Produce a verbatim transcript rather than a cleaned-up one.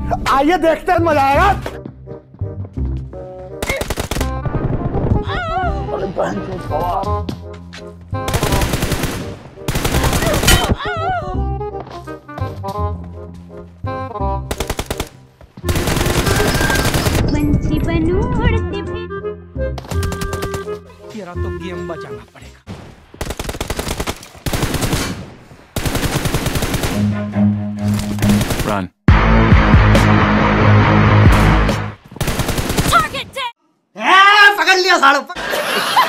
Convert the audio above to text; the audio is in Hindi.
आइए देखते हैं, मजा आएगा। पंछी बनूं उड़ते फिर। तेरा तो गेम बचाना पड़ेगा। Run. Target dead. पकड़ लिया सालों।